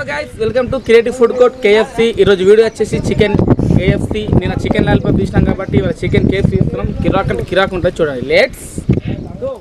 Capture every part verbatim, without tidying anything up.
guys, welcome to Creative Food Court K F C. ఈరోజు video వచ్చేసి chicken K F C. నేను chicken lollipop తీసినాం కాబట్టి ఇవాళ చికెన్ K F C ఇస్తున్నాం. కిరాక్ అంటే కిరాక్ ఉంటుంది చూడండి. Let's go.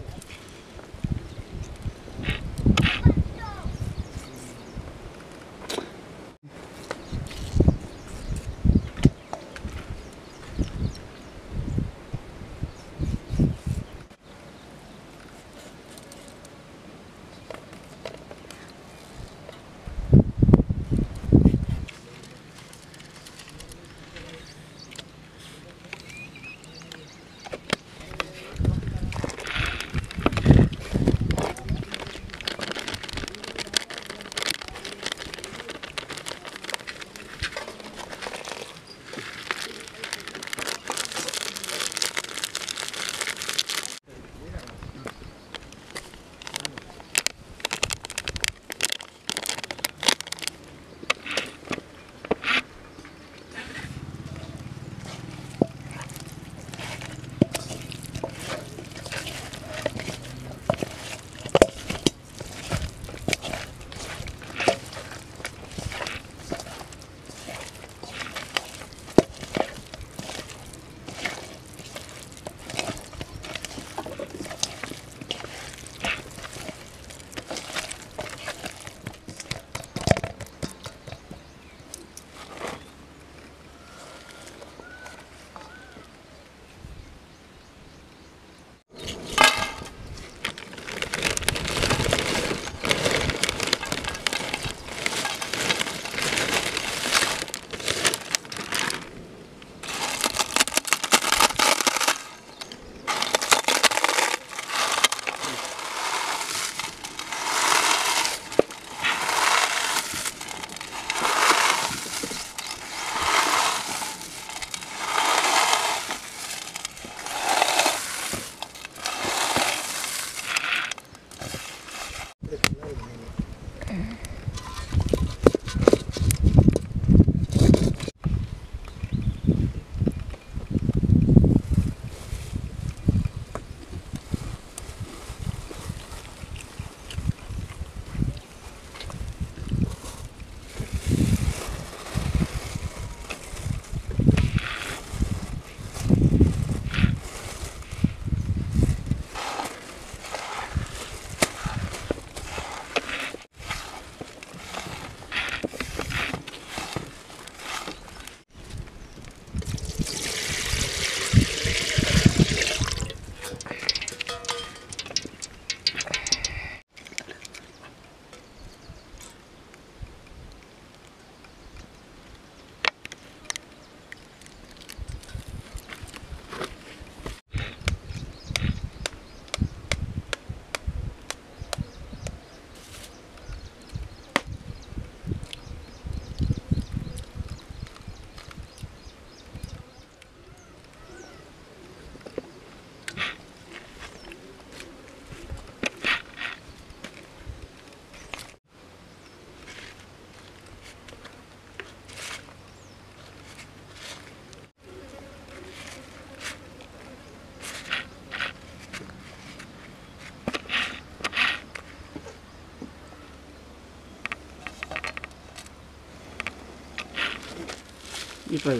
ఇప్పుడు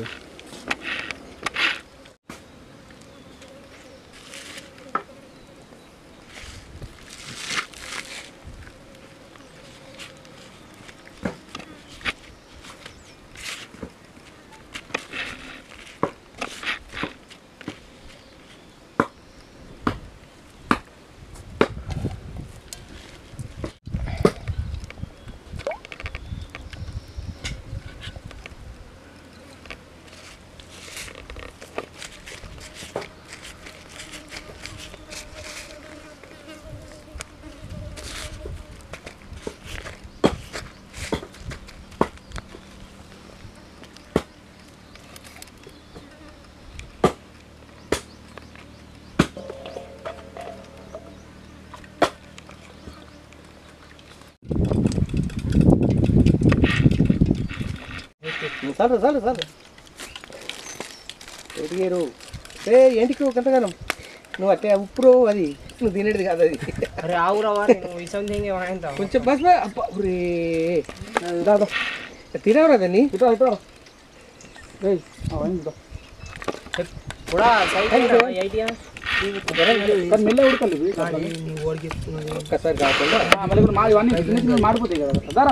చాలు చాలు చాలు ఎదిగారు ఏ ఏంటికి గంటగానం నువ్వు అట్టే ఉప్పుడు అది నువ్వు తినేది కాదు అది अरे आओ रहा वाले वो समझेंगे वहाँ इंता कुछ बस मैं अरे दादा तीन हो रहा था नहीं इतना इतना नहीं आवाज़ दो थोड़ा साइड में आई दिया कर मिल उड़का ले नी वर्ड के कसर गातो आमेले को మా ఇవన్నీ బిజినెస్ మాడిపోతాయి కదా దారా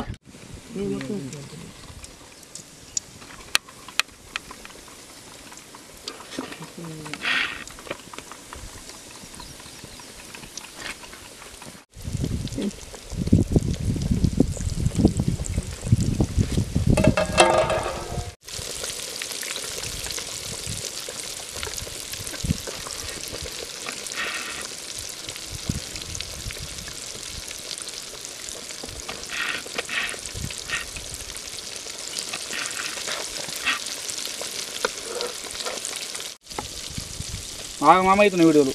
మామ అవుతున్నాయి వీడియోలు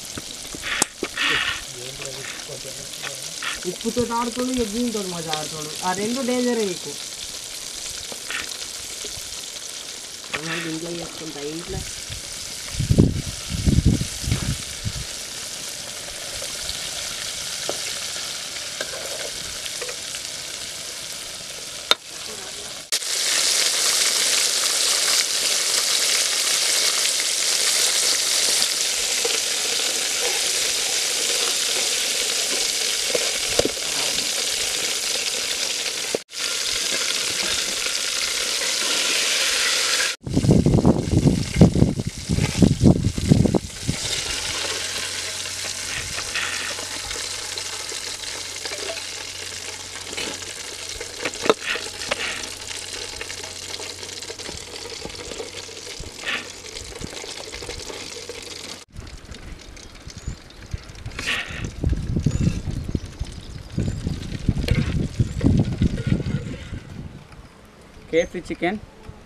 ఉప్పుతో ఆడుతాడు ఎగ్గుతో మజా ఆడుతాడు ఆ రెండు డేంజరే నీకు ఎంజాయ్ చేసుకుంటా ఇంట్లో K F C chicken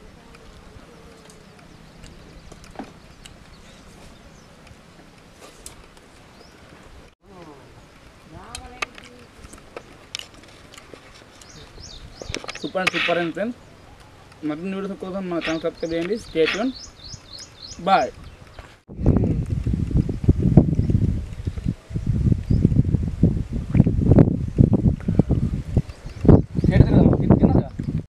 super and super and friends మరిన్ని వీడియోస్ కోసం మన ఛానల్ సబ్స్క్రైబ్ చేయండి. Stay tune. బాయ్.